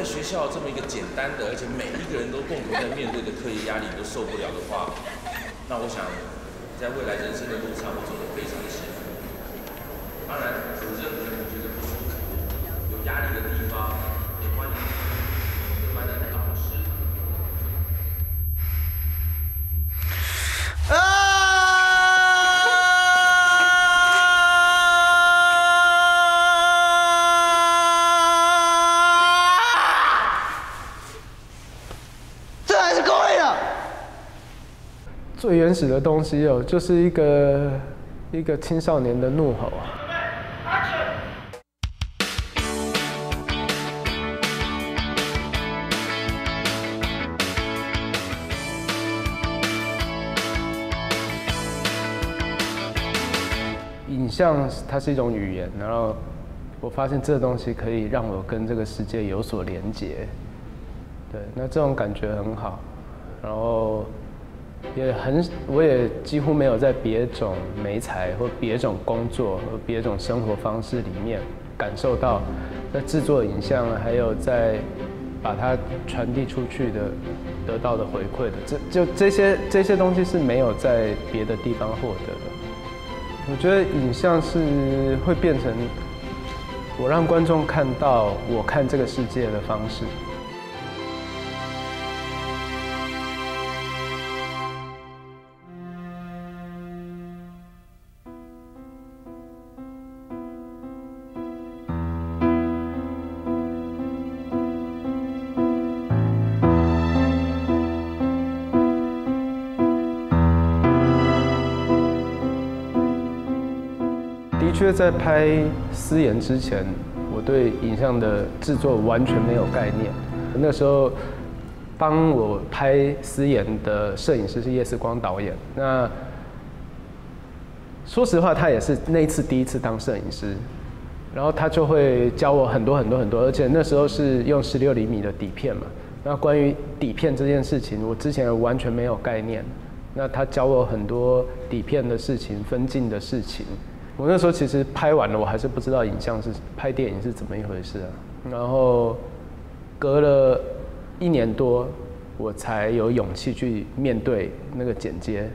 在学校这么一个简单的，而且每一个人都共同在面对的课业压力都受不了的话，那我想，在未来人生的路上，我走得非常的辛苦。当然，有任何人觉得不舒服、有压力的地方，也欢迎各班的老师。 最原始的东西哦，就是一个青少年的怒吼啊。影像它是一种语言，然后我发现这东西可以让我跟这个世界有所连结。对，那这种感觉很好，然后。我也几乎没有在别种媒材或别种工作和别种生活方式里面感受到，在制作影像还有在把它传递出去的得到的回馈的，这些东西是没有在别的地方获得的。我觉得影像是会变成我让观众看到我看这个世界的方式。的确，在拍《私盐》之前，我对影像的制作完全没有概念。那时候帮我拍《私盐》的摄影师是叶世光导演。那说实话，他也是那一次第一次当摄影师，然后他就会教我很多，而且那时候是用16厘米的底片嘛。那关于底片这件事情，我之前完全没有概念。那他教我很多底片的事情、分镜的事情。我那时候其实拍完了，我还是不知道影像是拍电影是怎么一回事啊。然后隔了1年多，我才有勇气去面对那个剪接。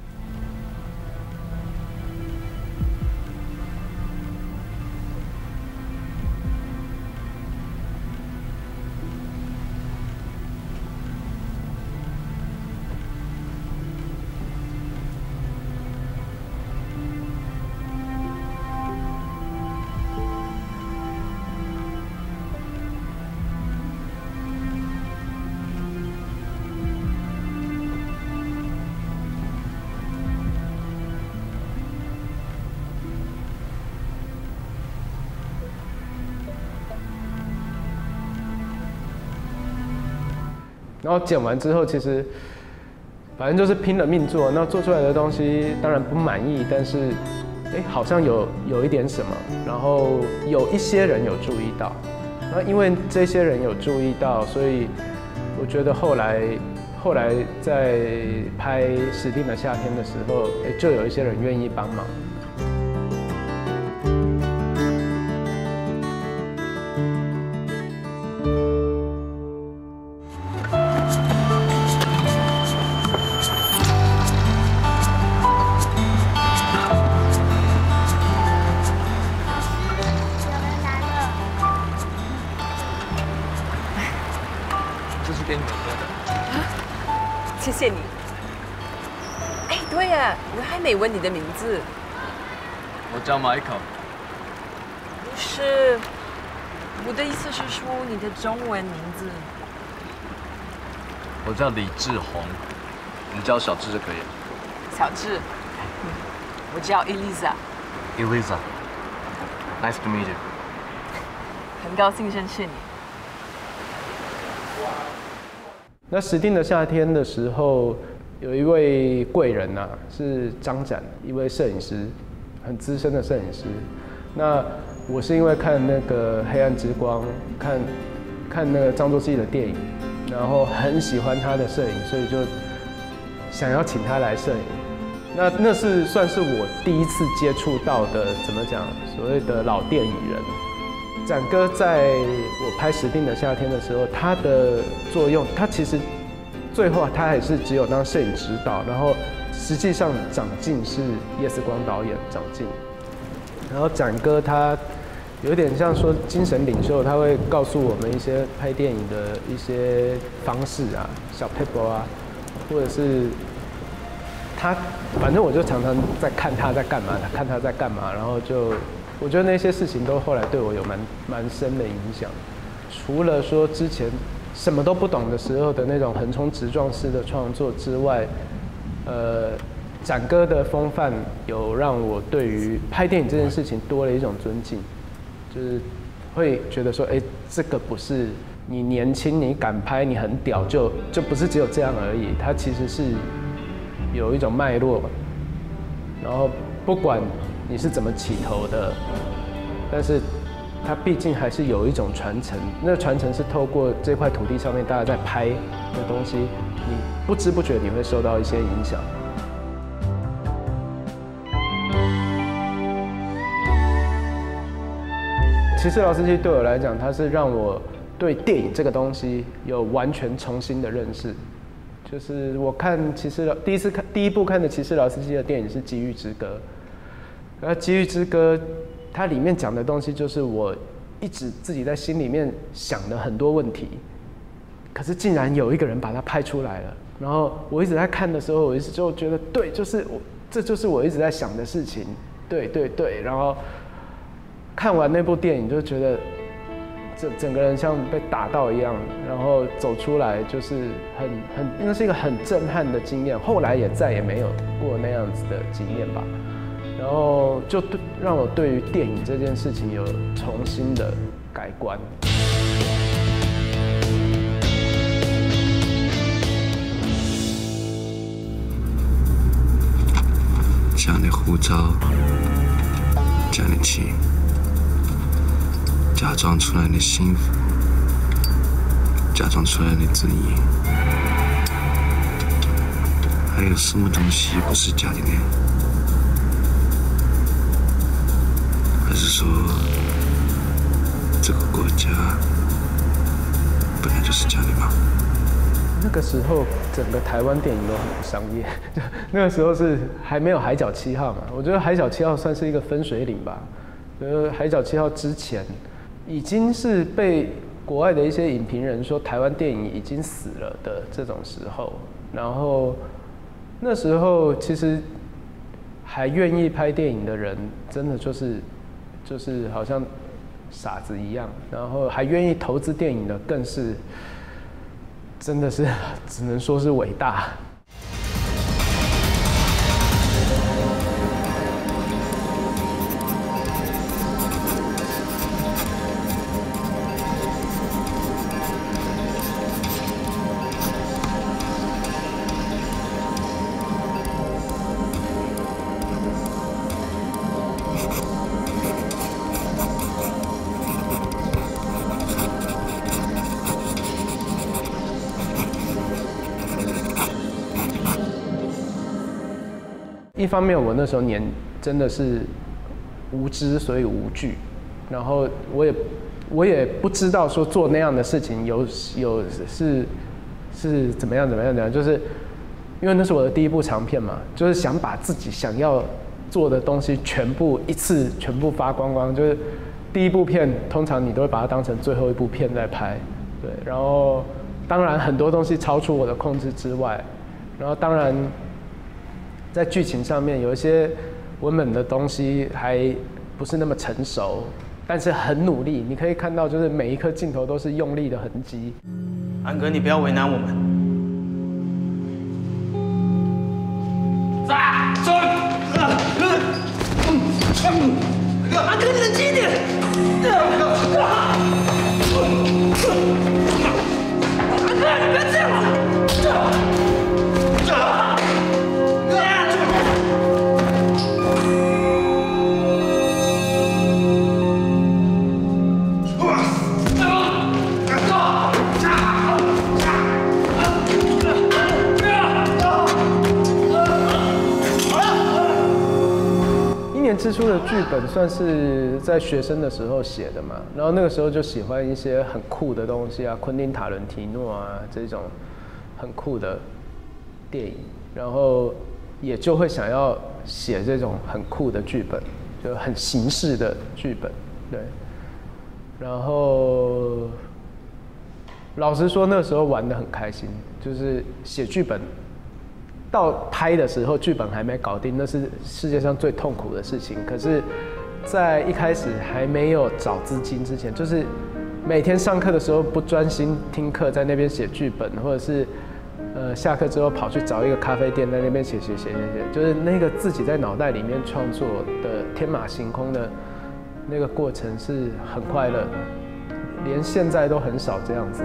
然后剪完之后，其实反正就是拼了命做。那做出来的东西当然不满意，但是好像有一点什么。然后有一些人有注意到，那因为这些人有注意到，所以我觉得后来在拍《石定的夏天》的时候，就有一些人愿意帮忙。 谢谢你。对呀，我还没问你的名字。 我叫 Michael。 不是，我的意思是说你的中文名字。 我叫李志宏，你叫小志就可以了。 小志。我叫 Eliza。 Eliza，nice to meet you。 很高兴认识你。 那《石定的夏天》的时候，有一位贵人啊，是张展，一位摄影师，很资深的摄影师。那我是因为看那个《黑暗之光》，看那个张作骥的电影，然后很喜欢他的摄影，所以就想要请他来摄影。那是算是我第一次接触到的，怎么讲，所谓的老电影人。 展哥在我拍《石定的夏天》的时候，他的作用，他其实最后他还是只有当摄影指导，然后实际上长进是叶思光导演长进。然后展哥他有点像说精神领袖，他会告诉我们一些拍电影的一些方式啊，小 paper 啊，或者是他，反正我就常常在看他在干嘛，看他在干嘛，然后就我觉得那些事情都后来对我有蛮深的影响。除了说之前什么都不懂的时候的那种横冲直撞式的创作之外，展哥的风范有让我对于拍电影这件事情多了一种尊敬，就是会觉得说，哎，这个不是你年轻你敢拍你很屌就不是只有这样而已，它其实是有一种脉络，然后不管你是怎么起头的，但是它毕竟还是有一种传承，那传承是透过这块土地上面大家在拍的东西，你不知不觉你会受到一些影响。骑士劳斯基对我来讲，它是让我对电影这个东西有完全重新的认识。就是我看第一部看的骑士劳斯基的电影是《机遇之歌》，而《机遇之歌》它里面讲的东西，就是我一直自己在心里面想的很多问题，可是竟然有一个人把它拍出来了。然后我一直在看的时候，我一直就觉得对，这就是我一直在想的事情，对。然后看完那部电影，就觉得整个人像被打到一样，然后走出来就是那是一个很震撼的经验。后来也再也没有过那样子的经验吧。然后就让我对于电影这件事情有重新的改观。 将你护照，将你气，假装出来你幸福，假装出来你自意。还有什么东西不是假的呢？还是说，这个国家本来就是假的吗？ 那个时候，整个台湾电影都很不商业。那个时候是还没有《海角七号》嘛，我觉得《海角七号》算是一个分水岭吧。《海角七号》之前，已经是被国外的一些影评人说台湾电影已经死了的这种时候。然后那时候其实还愿意拍电影的人，真的就是好像傻子一样。然后还愿意投资电影的，更是。真的是只能说是伟大。一方面，我那时候真的是无知，所以无惧。然后我也不知道说做那样的事情是怎么样，就是因为那是我的第一部长片嘛，就是想把自己想要做的东西全部发光光。就是第一部片，通常你都会把它当成最后一部片在拍，对。然后当然很多东西超出我的控制之外，然后当然。在剧情上面有一些文本的东西还不是那么成熟，但是很努力。你可以看到，就是每一颗镜头都是用力的痕迹。 安哥，你不要为难我们。安哥，你冷静一点。安哥，你不要这样子。 之之书的剧本算是在学生的时候写的嘛，然后那个时候就喜欢一些很酷的东西啊，昆汀塔伦提诺啊这种很酷的电影，然后也就会想要写这种很酷的剧本，就很形式的剧本，对。然后老实说，那时候玩得很开心，就是写剧本。到拍的时候，剧本还没搞定，那是世界上最痛苦的事情。可是，在一开始还没有找资金之前，就是每天上课的时候不专心听课，在那边写剧本，或者是下课之后跑去找一个咖啡店，在那边写，就是那个自己在脑袋里面创作的天马行空的那个过程是很快乐的，连现在都很少这样子了。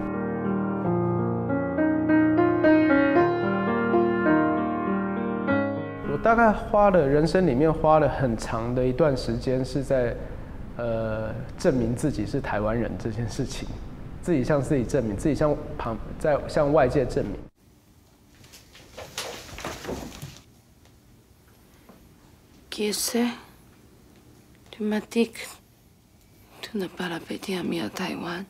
大概人生里面花了很长的一段时间，是在证明自己是台湾人这件事情，自己向自己证明，自己向外界证明。 Quise, tu m'as dit que tu n'as pas appétit à mis à Taïwan.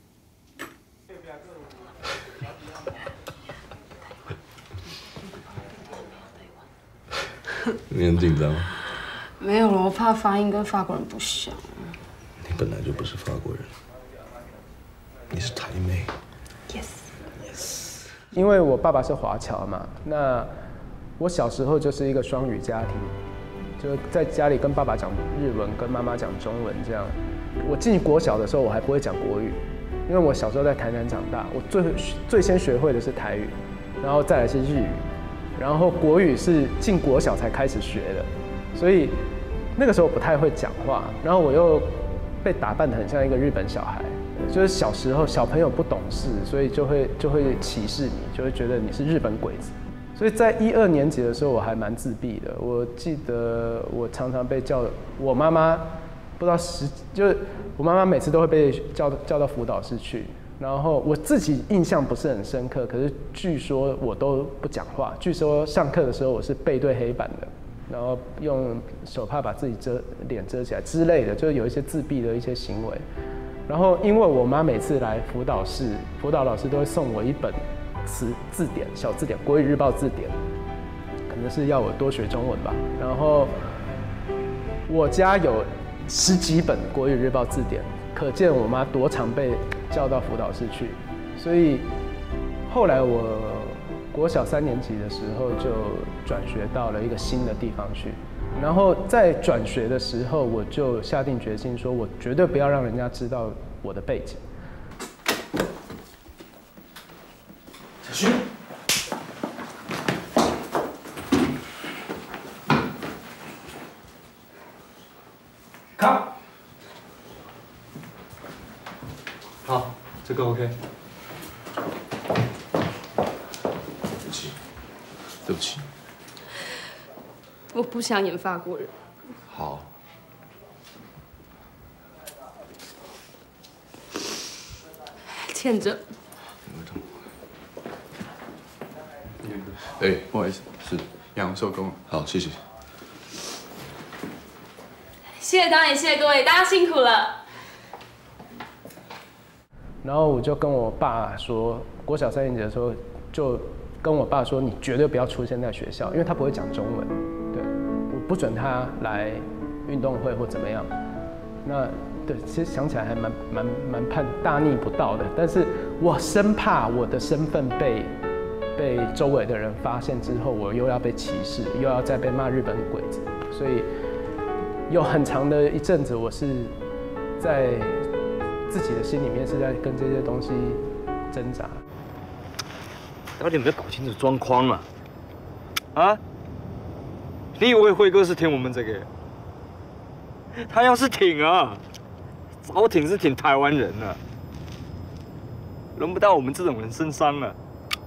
你很紧张吗？ 没有了，我怕发音跟法国人不像。 你本来就不是法国人，你是台妹。 Yes。 因为我爸爸是华侨嘛，那我小时候就是一个双语家庭，就在家里跟爸爸讲日文，跟妈妈讲中文这样。我进国小的时候，我还不会讲国语，因为我小时候在台南长大，我最先学会的是台语，然后再来是日语。然后国语是进国小才开始学的，所以那个时候不太会讲话，然后我又被打扮得很像一个日本小孩，就是小时候小朋友不懂事，所以就会歧视你，就会觉得你是日本鬼子。所以在1、2年级的时候，我还蛮自闭的。我记得我常常被叫，我妈妈不知道就是我妈妈每次都会被叫到辅导室去。然后我自己印象不是很深刻，可是据说我都不讲话。据说上课的时候我是背对黑板的，然后用手帕把自己脸遮起来之类的，就是有一些自闭的一些行为。然后因为我妈每次来辅导室，辅导老师都会送我一本字典，小字典，国语日报字典，可能是要我多学中文吧。然后我家有10几本国语日报字典，可见我妈多常被叫到辅导室去。所以后来我国小3年级的时候就转学到了一个新的地方去。然后在转学的时候，我就下定决心说，我绝对不要让人家知道我的背景。 小勋， 卡。好，这个 OK。 对不起。 我不想演法国人。 好。 欠着。 哎， 不好意思， 是羊收工了。 好，谢谢。 谢谢导演，谢谢各位，大家辛苦了。 然后我就跟我爸说，国小3年级的时候就跟我爸说，你绝对不要出现在学校，因为他不会讲中文，对，我不准他来运动会或怎么样。那对，其实想起来还蛮大逆不道的，但是我生怕我的身份被周围的人发现之后，我又要被歧视，又要再被骂日本鬼子，所以有很长的一阵子，我是在自己的心里面是在跟这些东西挣扎。 到底有没有搞清楚状况啊？啊？你以为辉哥是挺我们这个？他要是挺啊，早挺是挺台湾人了，轮不到我们这种人身上了。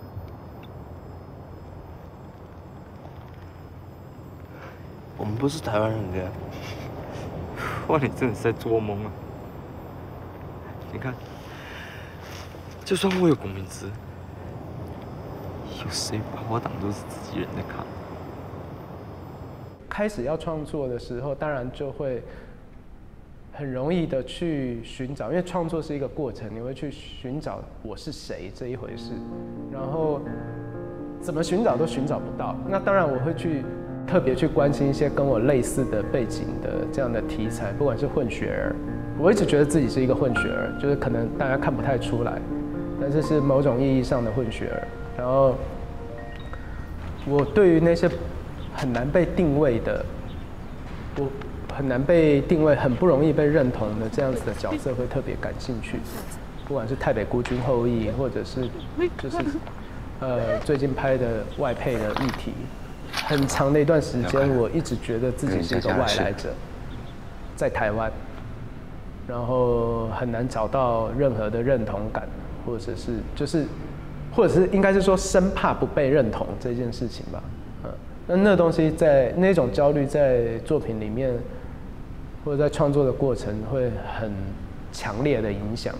我们不是台湾人的，哇，你真的是在做梦啊！你看，就算我有公民资，有谁把我当做是自己人在看？ 开始要创作的时候，当然就会很容易的去寻找，因为创作是一个过程，你会去寻找我是谁这一回事，然后怎么寻找都寻找不到。那当然我会去特别去关心一些跟我类似的背景的这样的题材，不管是混血儿，我一直觉得自己是一个混血儿，就是可能大家看不太出来，但是是某种意义上的混血儿。然后我对于那些很难被定位的，我很难被定位、很不容易被认同的这样子的角色会特别感兴趣，不管是太北孤军后裔，或者是就是最近拍的外配的议题，很长的一段时间，我一直觉得自己是一个外来者，在台湾，然后很难找到任何的认同感，或者是应该是说生怕不被认同这件事情吧。那东西在那种焦虑在作品里面，或者在创作的过程会很强烈的影响。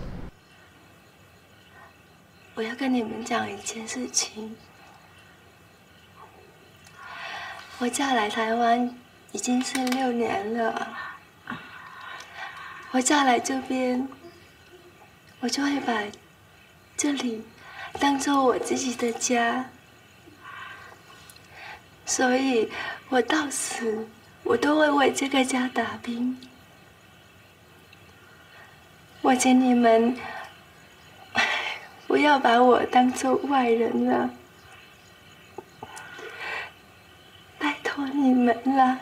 我要跟你们讲一件事情。我嫁来台湾已经是6年了。我嫁来这边，我就会把这里当作我自己的家。所以，我到死，我都会为这个家打拼。我请你们不要把我当作外人了，拜托你们了。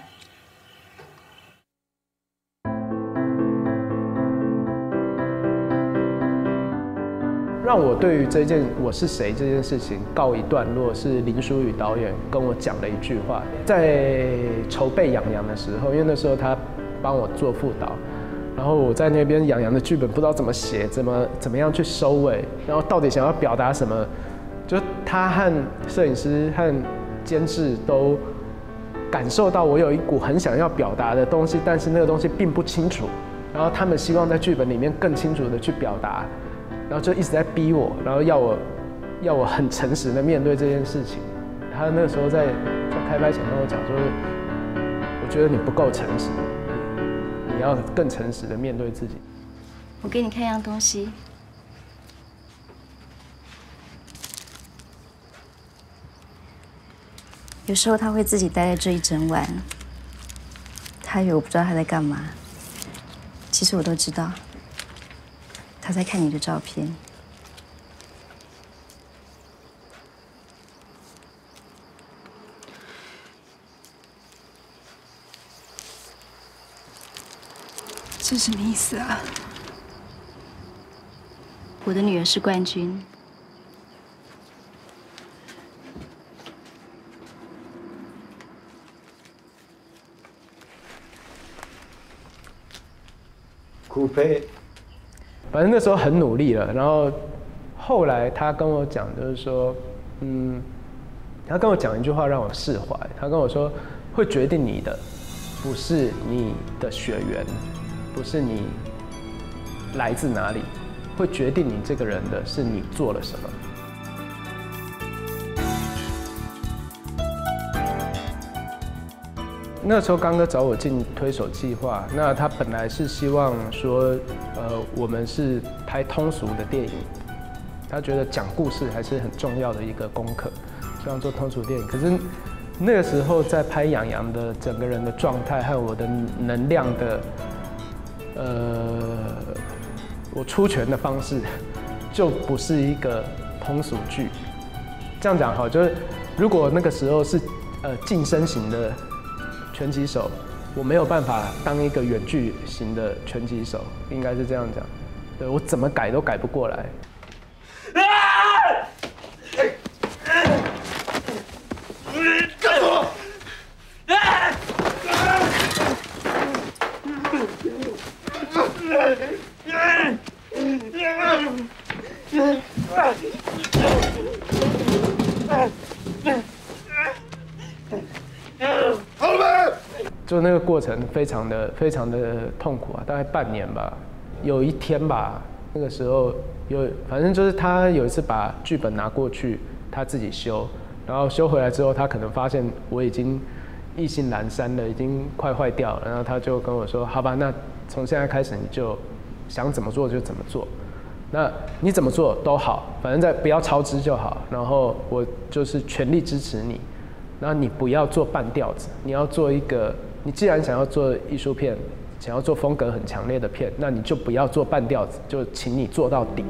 让我对于这件我是谁这件事情告一段落，是林书宇导演跟我讲了一句话。在筹备《养羊》的时候，因为那时候他帮我做副导，然后我在那边《养羊》的剧本不知道怎么写，怎么样去收尾，然后到底想要表达什么，就他和摄影师和监制都感受到我有一股很想要表达的东西，但是那个东西并不清楚，然后他们希望在剧本里面更清楚的去表达。然后就一直在逼我，然后要我很诚实的面对这件事情。他那个时候在开拍前跟我讲说，我觉得你不够诚实，你要更诚实的面对自己。 我给你看一样东西，有时候他会自己待在这一整晚，他以为我不知道他在干嘛，其实我都知道。他在看你的照片， 这什么意思啊？ 我的女儿是冠军。 酷配。反正那时候很努力了，然后后来他跟我讲，就是说，他跟我讲一句话让我释怀。他跟我说，会决定你的不是你的血缘，不是你来自哪里，会决定你这个人的是你做了什么。那时候刚哥找我进推手计划，那他本来是希望说，我们是拍通俗的电影，他觉得讲故事还是很重要的一个功课，希望做通俗电影。可是那个时候在拍《养羊》的整个人的状态和我的能量的，我出拳的方式，就不是一个通俗剧。这样讲好，就是如果那个时候是近身型的拳击手，我没有办法当一个远距型的拳击手，应该是这样讲。对，我怎么改都改不过来。 干什么？好了没？ 就那个过程非常的痛苦啊，大概半年吧。有一天吧，那个时候反正就是他有一次把剧本拿过去，他自己修，然后修回来之后，他可能发现我已经意兴阑珊了，已经快坏掉了。然后他就跟我说：“好吧，那从现在开始你就想怎么做就怎么做。那你怎么做都好，反正不要超支就好。然后我就是全力支持你。然后你不要做半吊子，你要做一个，你既然想要做艺术片，想要做风格很强烈的片，那你就不要做半吊子，就请你做到底。”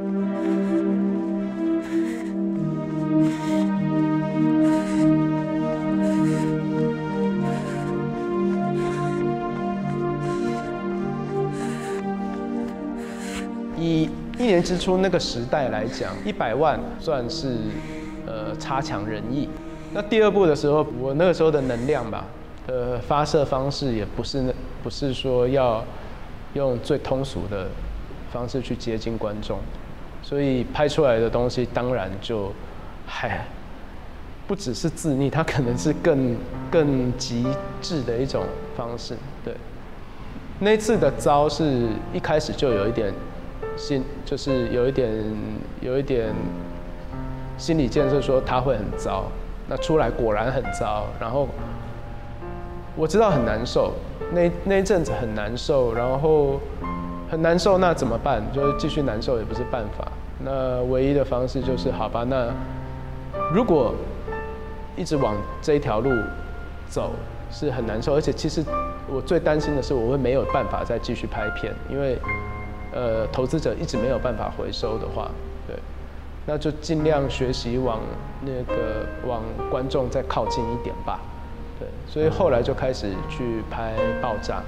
以1年之初那个时代来讲，100万算是差强人意。那第2部的时候，我那个时候的能量吧，发射方式也不是说要用最通俗的方式去接近观众，所以拍出来的东西当然就还不只是自溺，它可能是更极致的一种方式。对，那次的糟是一开始就有一点就是有一点心理建设，说它会很糟。那出来果然很糟，然后我知道很难受，那一阵子很难受，然后很难受，那怎么办？就是继续难受也不是办法。那唯一的方式就是好吧，那如果一直往这一条路走是很难受，而且其实我最担心的是我会没有办法再继续拍片，因为投资者一直没有办法回收的话，对。那就尽量学习往观众再靠近一点吧，对，所以后来就开始去拍《爆炸》。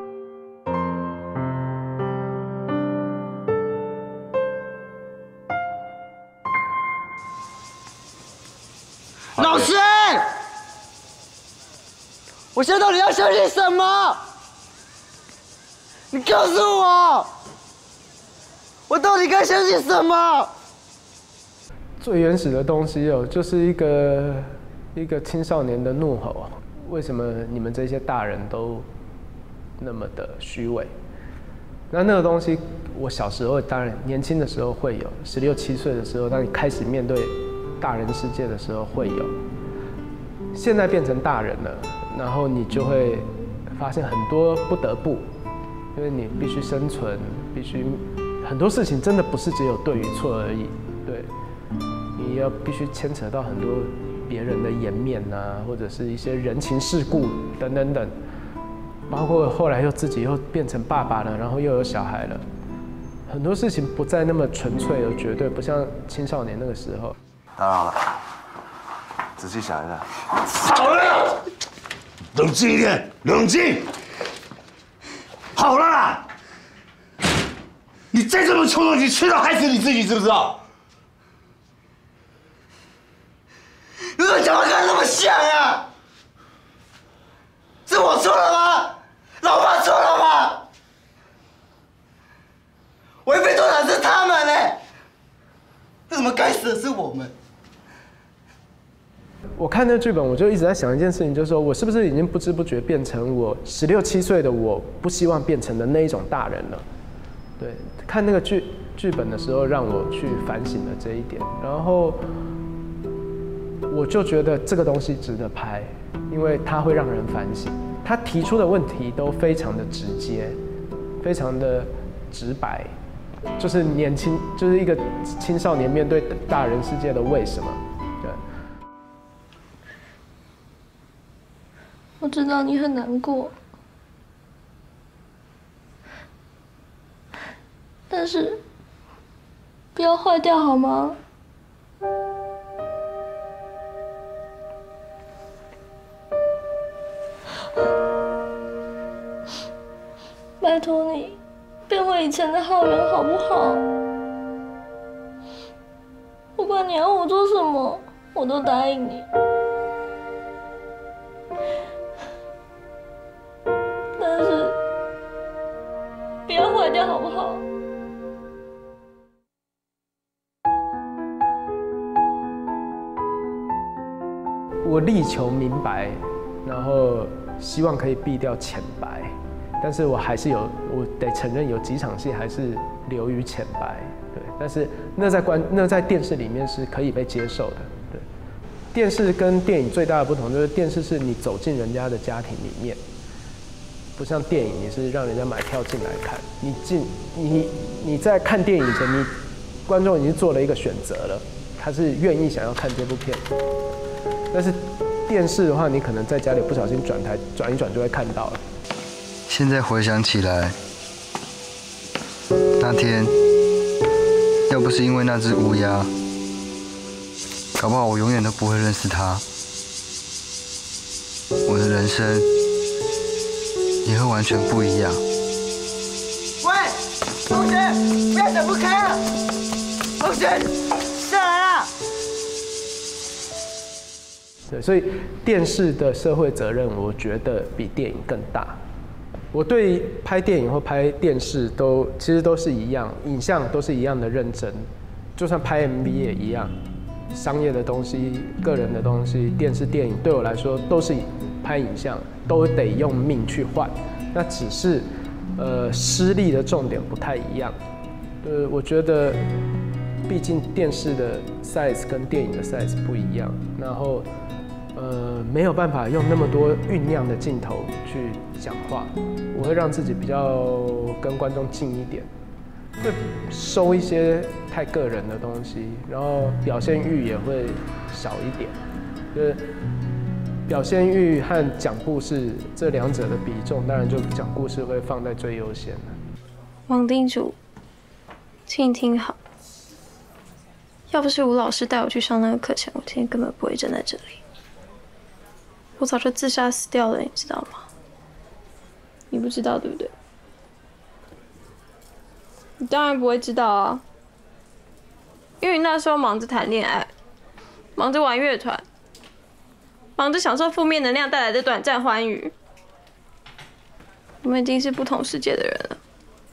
老师，我现在到底要相信什么？你告诉我，我到底该相信什么？ 最原始的东西就是一个青少年的怒吼。为什么你们这些大人都那么的虚伪？那个东西，我小时候当然年轻的时候会有，16、17岁的时候，当你开始面对大人世界的时候会有。现在变成大人了，然后你就会发现很多不得不，因为你必须生存，必须很多事情真的不是只有对与错而已，对。你要必须牵扯到很多别人的颜面啊，或者是一些人情世故等等等，包括后来自己又变成爸爸了，然后又有小孩了，很多事情不再那么纯粹而绝对，不像青少年那个时候。 当然了，仔细想一下。 好了，冷静一点，冷静。好了啦，你再这么冲动，你迟早害死你自己，知不知道？你怎么讲话跟他那么像啊？是我错了吗？老爸错了吗？为非作歹是他们呢，为什么该死的是我们？ 我看那剧本，我就一直在想一件事情，就是说我是不是已经不知不觉变成我16、17岁的我不希望变成的那一种大人了？对，看那个剧本的时候，让我去反省了这一点，然后我就觉得这个东西值得拍，因为它会让人反省。他提出的问题都非常的直接，非常的直白，就是就是一个青少年面对大人世界的为什么。对。 我知道你很难过，但是不要坏掉好吗？拜托你，变回以前的浩源好不好？不管你要我做什么，我都答应你。但是，不要坏掉好不好？ 我力求明白，然后希望可以避掉浅白。但是我还是我得承认有几场戏还是流于浅白，对。但是那在电视里面是可以被接受的，对。 电视跟电影最大的不同就是电视是你走进人家的家庭里面，不像电影你是让人家买票进来看。你在看电影前，观众已经做了一个选择了，他是愿意想要看这部片。但是电视的话，你可能在家里不小心转台转一转就会看到了。 现在回想起来，那天要不是因为那只乌鸦，搞不好我永远都不会认识它，我的人生也会完全不一样。 喂，同学，不要想不开了，同学，下来啦！ 对，所以电视的社会责任，我觉得比电影更大。我对拍电影或拍电视其实都是一样，影像都是一样的认真，就算拍 MV 也一样。商业的东西、个人的东西、电视、电影对我来说都是拍影像，都得用命去换。那只是施力的重点不太一样。我觉得毕竟电视的 size 跟电影的 size 不一样，然后没有办法用那么多酝酿的镜头去讲话，我会让自己比较跟观众近一点，会收一些太个人的东西，然后表现欲也会少一点，就是表现欲和讲故事这两者的比重，当然就讲故事会放在最优先的。 王叮嘱，请你听好，要不是吴老师带我去上那个课程，我今天根本不会站在这里。我早就自杀死掉了，你知道吗？你不知道对不对？你当然不会知道啊，因为你那时候忙着谈恋爱，忙着玩乐团，忙着享受负面能量带来的短暂欢愉。我们已经是不同世界的人了。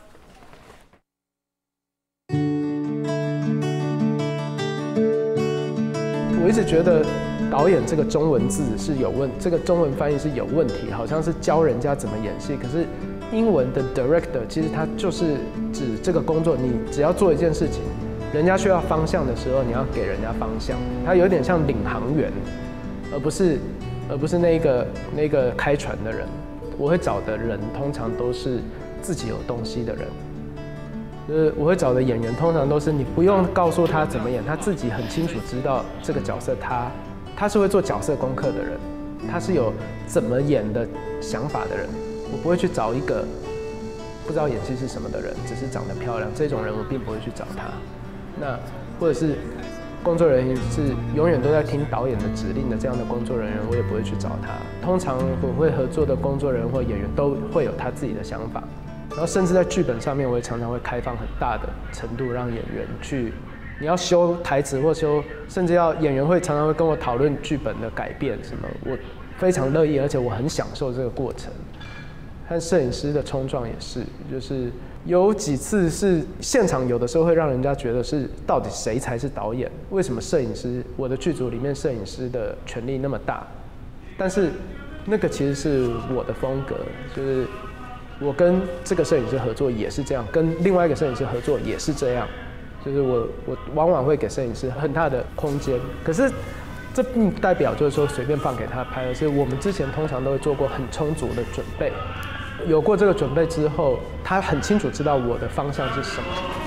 我一直觉得导演这个中文字是这个中文翻译是有问题，好像是教人家怎么演戏。可是英文的 director 其实它就是指这个工作，你只要做一件事情，人家需要方向的时候，你要给人家方向。它有点像领航员，而不是那个开船的人。我会找的人通常都是自己有东西的人。就是我会找的演员，通常都是你不用告诉他怎么演，他自己很清楚知道这个角色他是会做角色功课的人，他是有怎么演的想法的人。我不会去找一个不知道演戏是什么的人，只是长得漂亮这种人，我并不会去找他。那或者是工作人员是永远都在听导演的指令的这样的工作人员，我也不会去找他。通常我会合作的工作人员或演员都会有他自己的想法。然后甚至在剧本上面，我也常常会开放很大的程度，让演员去，你要修台词或修，甚至演员会常常会跟我讨论剧本的改变什么，我非常乐意，而且我很享受这个过程。和摄影师的冲撞也是，就是有几次是现场，有的时候会让人家觉得是到底谁才是导演？为什么摄影师，我的剧组里面摄影师的权力那么大？但是那个其实是我的风格，就是。我跟这个摄影师合作也是这样，跟另外一个摄影师合作也是这样，就是我往往会给摄影师很大的空间，可是这并不代表就是说随便放给他拍，而是我们之前通常都会做过很充足的准备，有过这个准备之后，他很清楚知道我的方向是什么。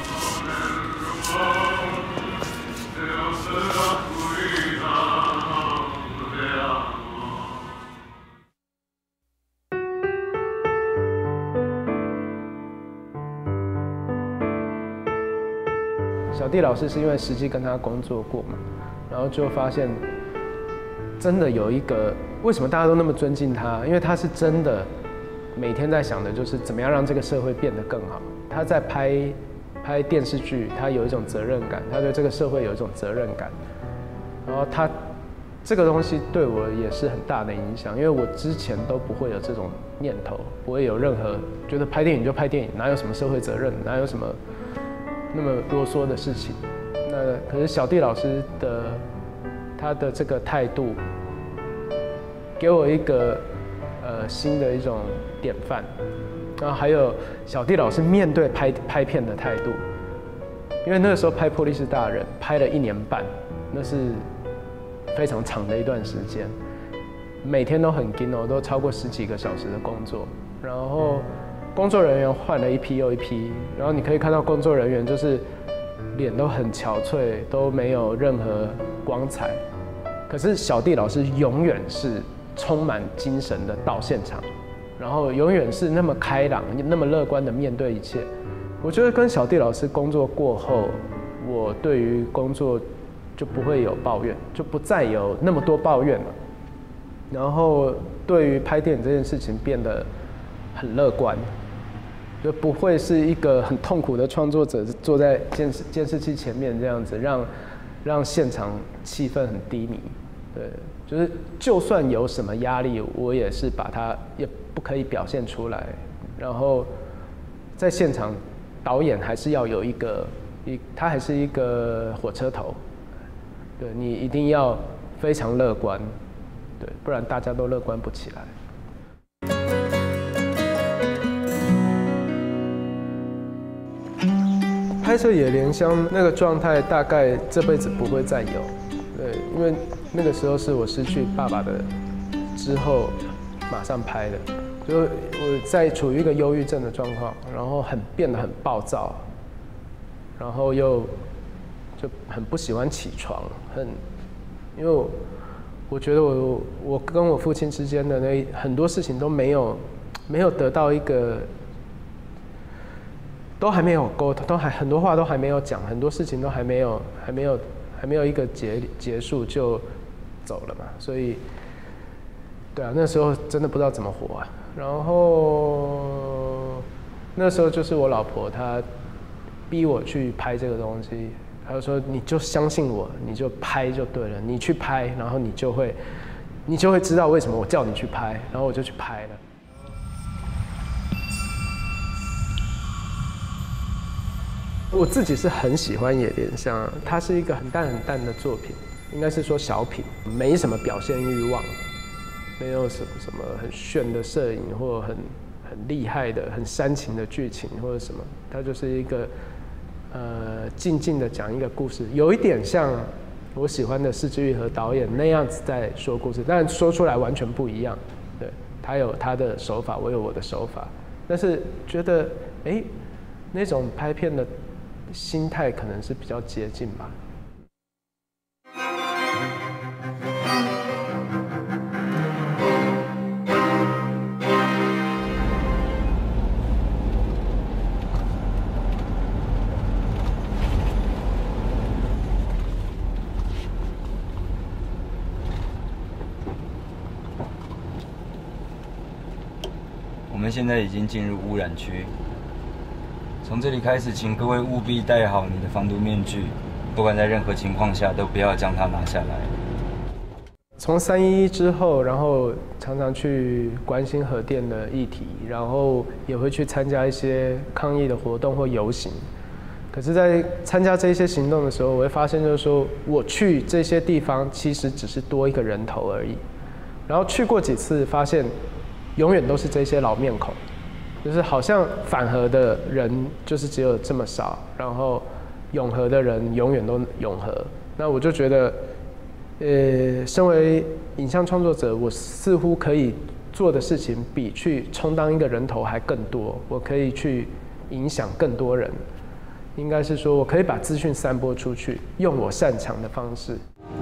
小弟老师是因为实际跟他工作过嘛，然后就发现真的有一个，为什么大家都那么尊敬他？因为他是真的每天在想的就是怎么样让这个社会变得更好。他在拍电视剧，他有一种责任感，他对这个社会有一种责任感。然后他这个东西对我也是很大的影响，因为我之前都不会有这种念头，不会有任何觉得拍电影就拍电影，哪有什么社会责任，哪有什么那么啰嗦的事情。那可是小弟老师他的这个态度，给我一个新的一种典范。然后还有小弟老师面对拍片的态度，因为那个时候拍《波利士大人》拍了1年半，那是非常长的一段时间，每天都很紧哦，都超过10几个小时的工作，然后工作人员换了一批又一批，然后你可以看到工作人员就是脸都很憔悴，都没有任何光彩，可是小弟老师永远是充满精神的到现场，然后永远是那么开朗、那么乐观的面对一切。我觉得跟小弟老师工作过后，我对于工作就不会有抱怨，就不再有那么多抱怨了。然后对于拍电影这件事情变得很乐观，就不会是一个很痛苦的创作者坐在监视器前面这样子，让现场气氛很低迷。对，就是就算有什么压力，我也是把它也不可以表现出来。然后在现场，导演还是要有他还是一个火车头。对，你一定要非常乐观，对，不然大家都乐观不起来。拍摄《野莲香》那个状态，大概这辈子不会再有。对，因为那个时候是我失去爸爸的之后马上拍的，就我在处于一个忧郁症的状况，然后变得很暴躁，然后又就很不喜欢起床，因为我觉得我跟我父亲之间的很多事情都没有得到一个，都还没有沟通，很多话都还没有讲，很多事情都还没有一个结束就走了嘛，所以对啊，那时候真的不知道怎么活啊。然后那时候就是我老婆她逼我去拍这个东西。他就说：“你就相信我，你就拍就对了。你去拍，然后你就会知道为什么我叫你去拍。”然后我就去拍了。我自己是很喜欢《野莲香》，它是一个很淡的作品，应该是说小品，没什么表现欲望，没有什么很炫的摄影或很厉害的、很煽情的剧情或者什么，它就是一个。静静的讲一个故事，有一点像我喜欢的是枝裕和导演那样子在说故事，但说出来完全不一样。对，他有他的手法，我有我的手法，但是觉得那种拍片的心态可能是比较接近吧。 我们现在已经进入污染区，从这里开始，请各位务必戴好你的防毒面具，不管在任何情况下都不要将它拿下来。 从311之后，然后常常去关心核电的议题，然后也会去参加一些抗议的活动或游行。可是，在参加这些行动的时候，我会发现，就是说我去这些地方其实只是多一个人头而已。然后去过几次，发现永远都是这些老面孔，就是好像反核的人就是只有这么少，然后永和的人永远都永和。那我就觉得，身为影像创作者，我似乎可以做的事情比去充当一个人头还更多。我可以去影响更多人，应该是说我可以把资讯散播出去，用我擅长的方式。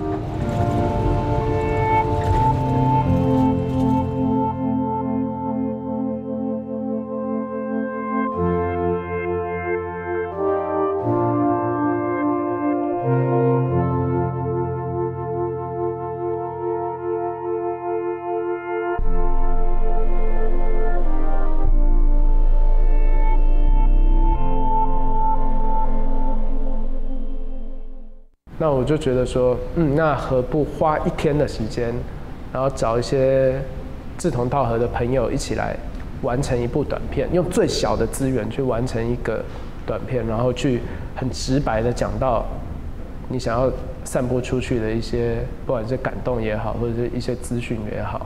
那我就觉得说，那何不花1天的时间，然后找一些志同道合的朋友一起来完成一部短片，用最小的资源去完成一个短片，然后去很直白的讲到你想要散播出去的一些，不管是感动也好，或者是一些资讯也好。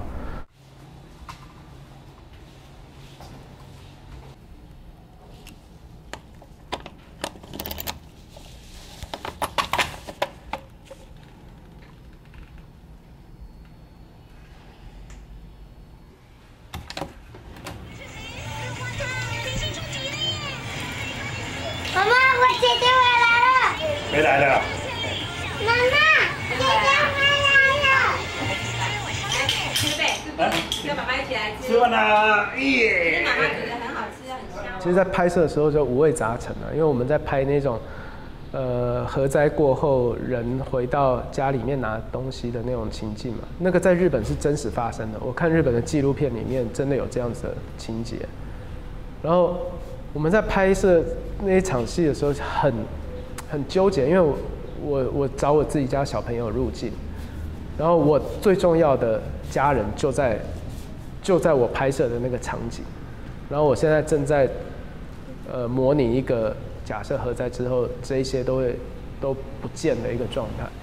妈妈，我姐姐回来了。 回来了。 妈妈，姐姐回来了。 吃呗，跟妈妈一起来吃。 吃饭了，耶！ 妈妈觉得很好吃，很香。 其实，在拍摄的时候就五味杂陈了，因为我们在拍那种，核灾过后人回到家里面拿东西的那种情境嘛，那个在日本是真实发生的。我看日本的纪录片里面真的有这样子的情节。然后我们在拍摄那一场戏的时候很纠结，因为我找我自己家小朋友入境，然后我最重要的家人就在我拍摄的那个场景，然后我现在正在模拟一个假设核灾之后这一些都不见的一个状态。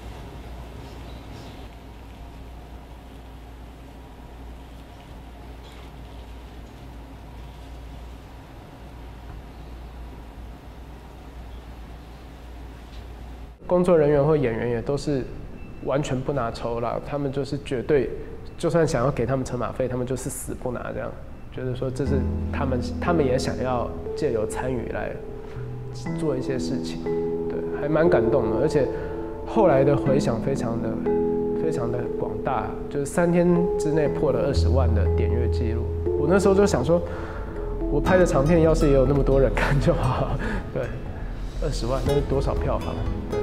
工作人员或演员也都是完全不拿酬劳，他们就是绝对，就算想要给他们车马费，他们就是死不拿这样，觉得说这是他们也想要借由参与来做一些事情，对，还蛮感动的，而且后来的回响非常的广大，就是3天之内破了20万的点阅记录。我那时候就想说，我拍的长片要是也有那么多人看就好，对，20万那是多少票房？对，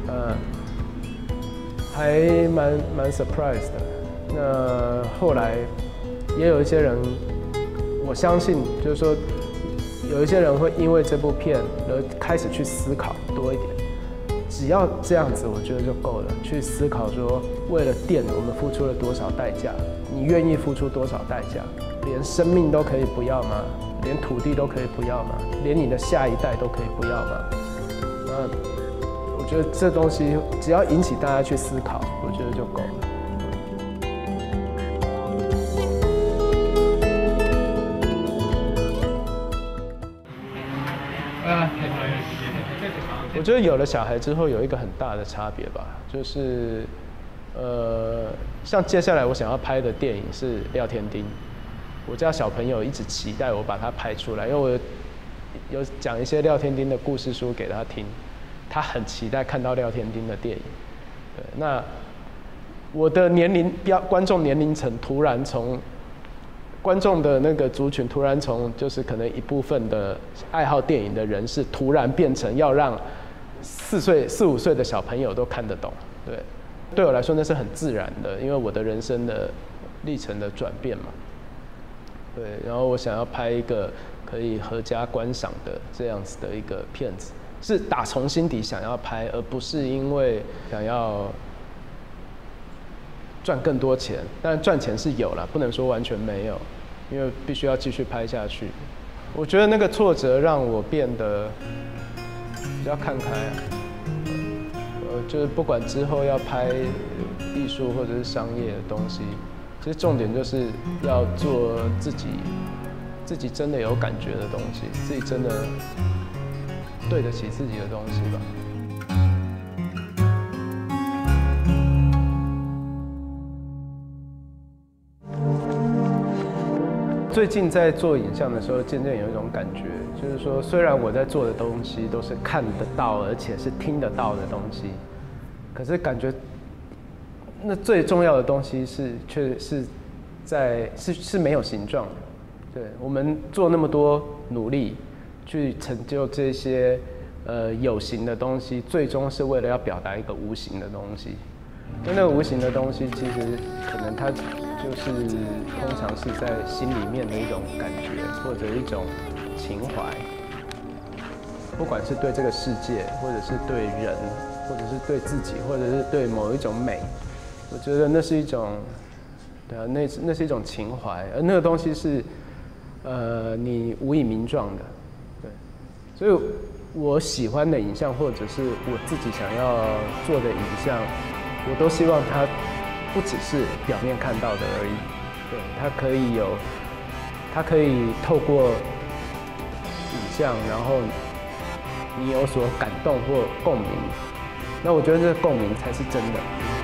还蛮 surprise 的。那后来也有一些人，我相信就是说，有一些人会因为这部片而开始去思考多一点。只要这样子，我觉得就够了。去思考说，为了电，我们付出了多少代价？你愿意付出多少代价？连生命都可以不要吗？连土地都可以不要吗？连你的下一代都可以不要吗？我觉得这东西只要引起大家去思考，我觉得就够了。我觉得有了小孩之后有一个很大的差别吧，就是像接下来我想要拍的电影是《廖天丁》，我家小朋友一直期待我把它拍出来，因为我有讲一些廖天丁的故事书给他听，他很期待看到廖天丁的电影。对，那我的观众年龄层突然从观众的那个族群突然从就是可能一部分的爱好电影的人士，突然变成要让4、5岁的小朋友都看得懂。对，对我来说那是很自然的，因为我的人生的历程的转变嘛。对，然后我想要拍一个可以合家观赏的这样子的一个片子，是打从心底想要拍，而不是因为想要赚更多钱。但赚钱是有啦，不能说完全没有，因为必须要继续拍下去。我觉得那个挫折让我变得比较看开啊。就是不管之后要拍艺术或者是商业的东西，其实重点就是要做自己真的有感觉的东西，自己真的对得起自己的东西吧。最近在做影像的时候，渐渐有一种感觉，就是说，虽然我在做的东西都是看得到，而且是听得到的东西，可是感觉那最重要的东西却是没有形状的。对，我们做那么多努力去成就这些有形的东西，最终是为了要表达一个无形的东西。那个无形的东西，其实可能它就是通常是在心里面的一种感觉，或者一种情怀，不管是对这个世界，或者是对人，或者是对自己，或者是对某一种美，我觉得那是一种，对啊，那是一种情怀，而那个东西是你无以名状的，对，所以我喜欢的影像，或者是我自己想要做的影像，我都希望它不只是表面看到的而已，对，它可以透过影像，然后你有所感动或共鸣，那我觉得这个共鸣才是真的。